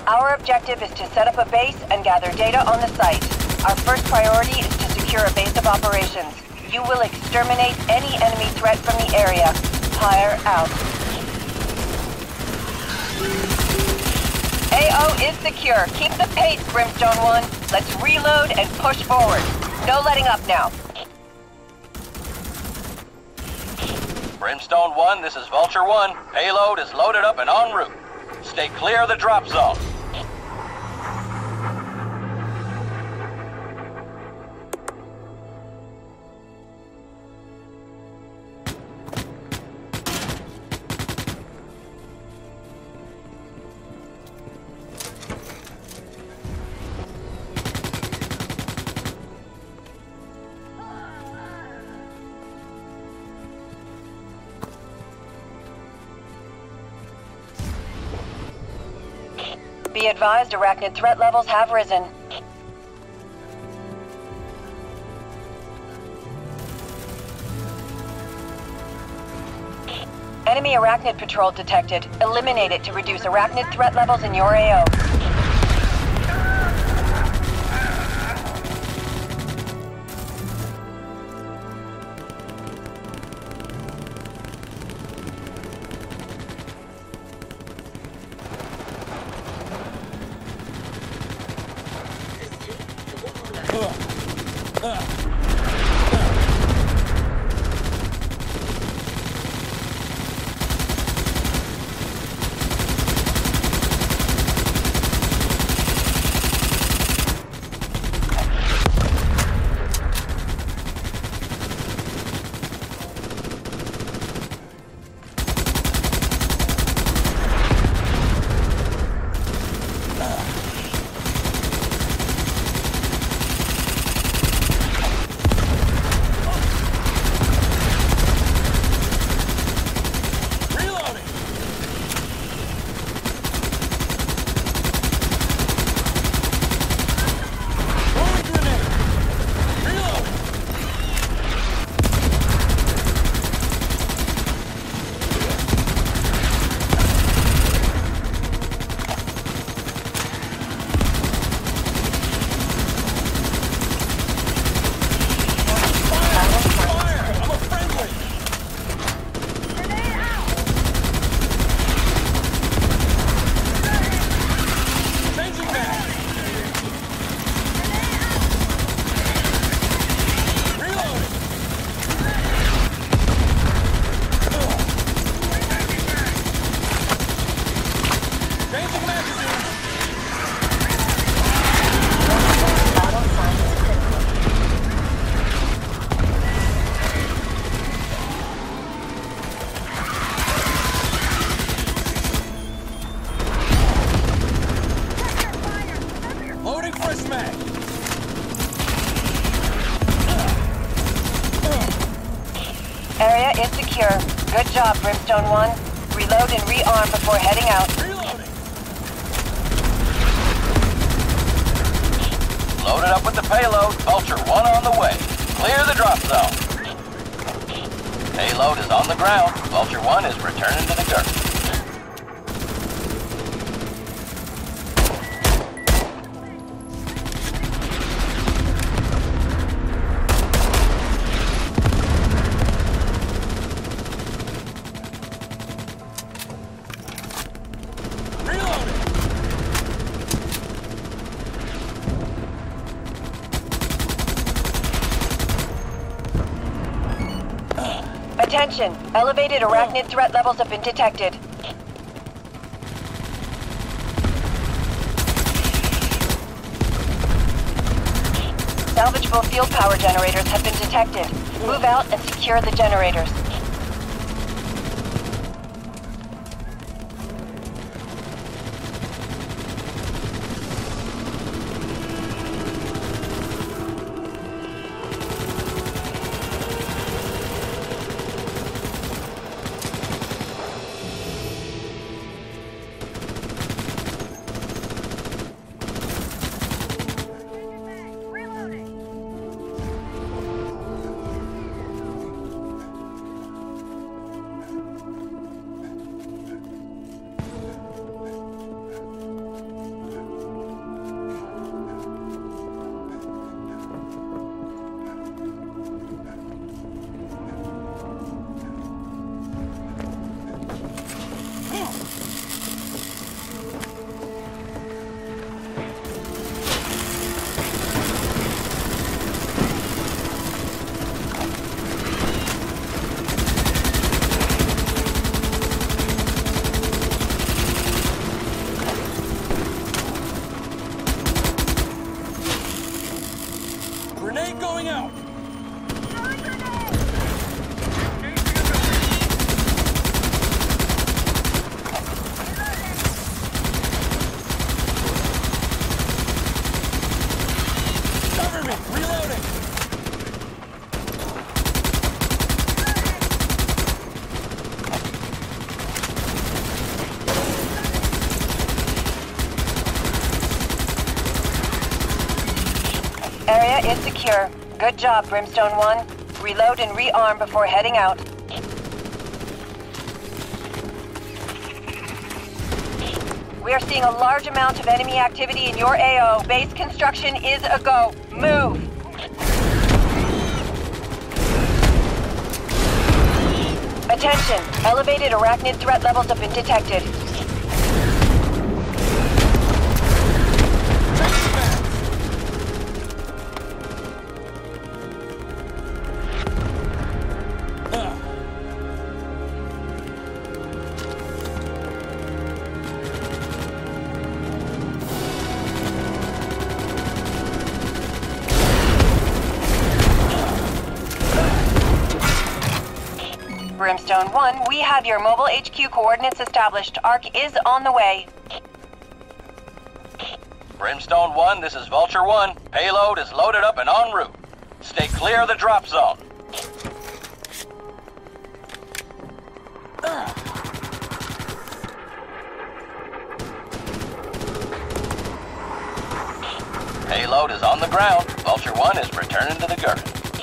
Our objective is to set up a base and gather data on the site. Our first priority is to secure a base of operations. You will exterminate any enemy threat from the area. Pyre out. AO is secure. Keep the pace, Brimstone 1. Let's reload and push forward. No letting up now. Brimstone 1, this is Vulture 1. Payload is loaded up and en route. Stay clear of the drop zone. Be advised, arachnid threat levels have risen. Enemy arachnid patrol detected. Eliminate it to reduce arachnid threat levels in your AO. Area is secure. Good job, Brimstone 1. Reload and rearm before heading out. Reloading! Loaded up with the payload. Vulture 1 on the way. Clear the drop zone. Payload is on the ground. Vulture 1 is returning to the dirt. Attention! Elevated arachnid threat levels have been detected. Salvageable field power generators have been detected. Move out and secure the generators. area is secure. Good job, Brimstone 1. Reload and rearm before heading out. We are seeing a large amount of enemy activity in your AO. Base construction is a go. Move! Attention! Elevated arachnid threat levels have been detected. Brimstone 1, we have your mobile HQ coordinates established. ARC is on the way. Brimstone 1, this is Vulture 1. Payload is loaded up and en route. Stay clear of the drop zone. Payload is on the ground. Vulture 1 is returning to the Gurkha.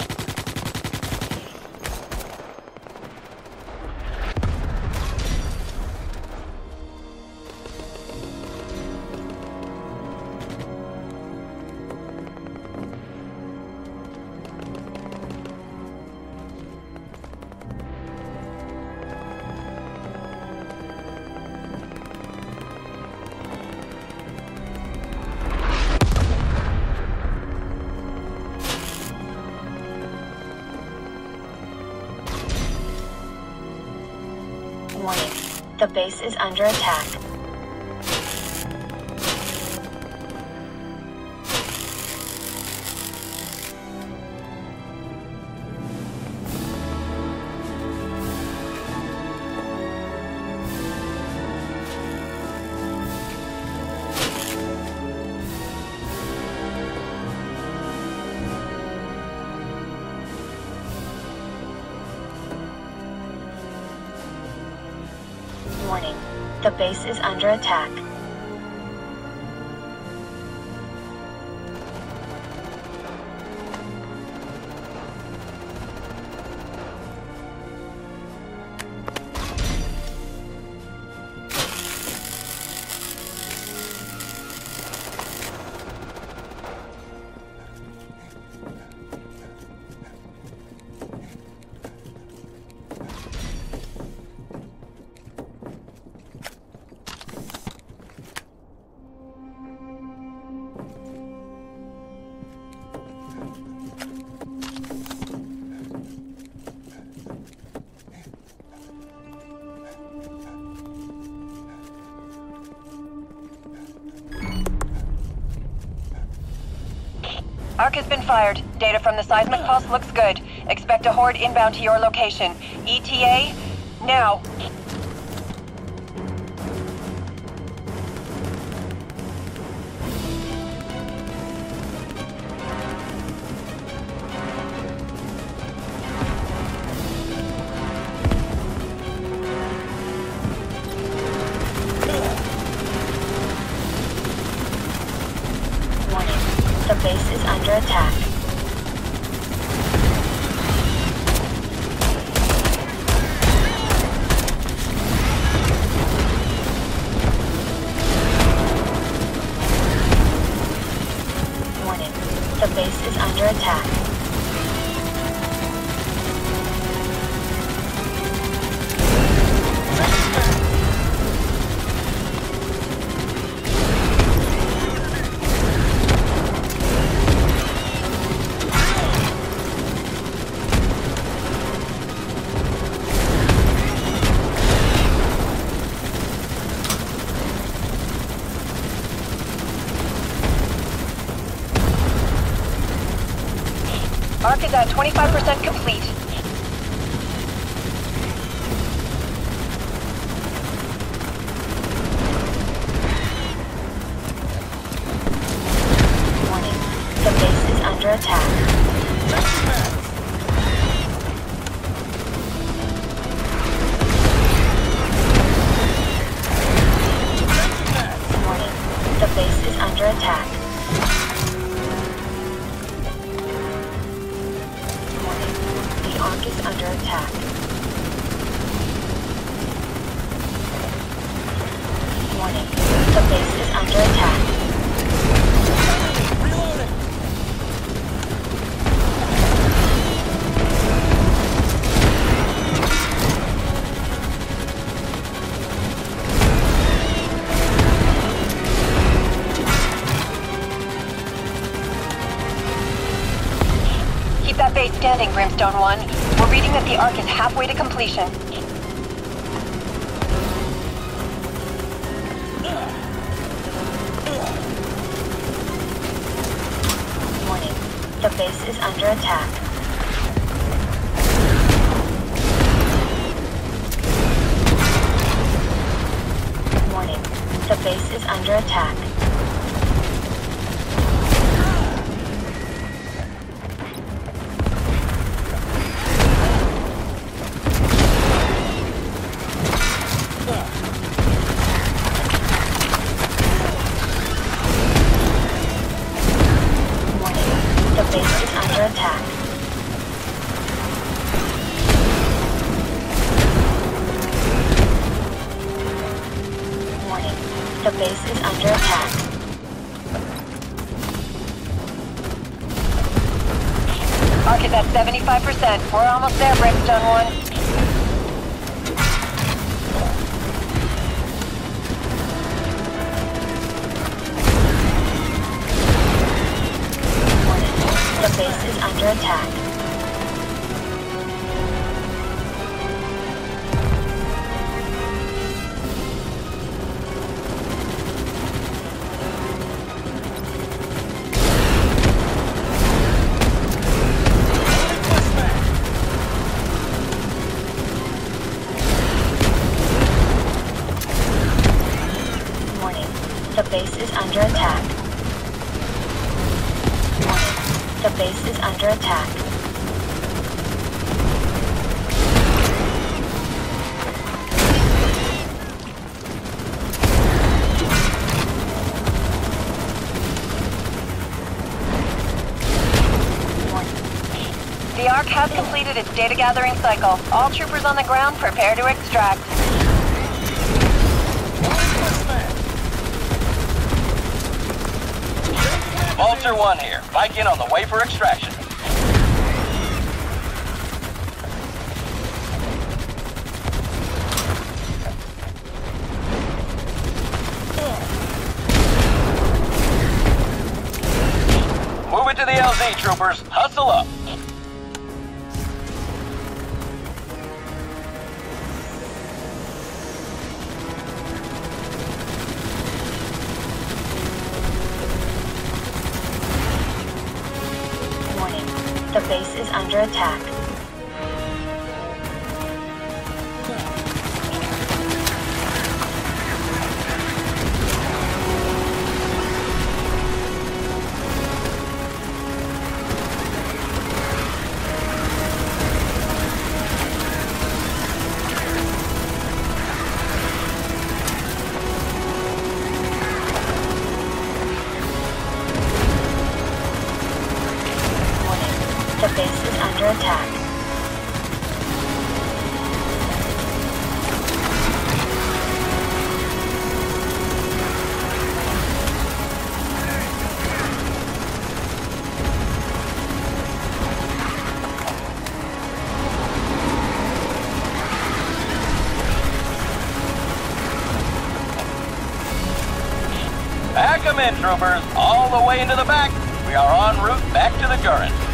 Warning. The base is under attack. Warning. The base is under attack. ARC has been fired. Data from the seismic pulse looks good. Expect a horde inbound to your location. ETA, now. The base is under attack. Warning. The base is under attack. ARC is at 25% complete. Warning. The base is under attack. Warning. The base is under attack. under attack. Warning. The base is under attack. Keep that base standing, Brimstone 1. We're reading that the Ark is halfway to completion. Warning. The base is under attack. Warning. The base is under attack. The base is under attack. Warning. The base is under attack. Ark is at 75%. We're almost there, Brimstone 1. The base is under attack. Warning. The base is under attack. Warning. The base is under attack. The Ark has completed its data gathering cycle. All troopers on the ground prepare to extract. Vulture 1 here. Viking on the way for extraction. Move it to the LZ, troopers. Hustle up. Warning. The base is under attack. The base is under attack. Pack 'em in, troopers. All the way into the back. We are en route back to the Gurren.